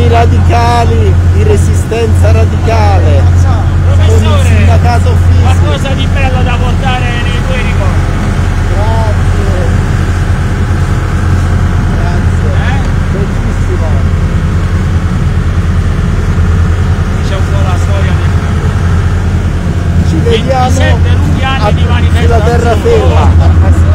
i radicali di Resistenza Radicale, con il sindacato fisico. Qualcosa di bello da portare nei tuoi ricordi. Grazie. Grazie. Bellissimo. C'è un po' la storia del Ci vediamo 27 lunghi anni di sulla manifestazione. terraferma.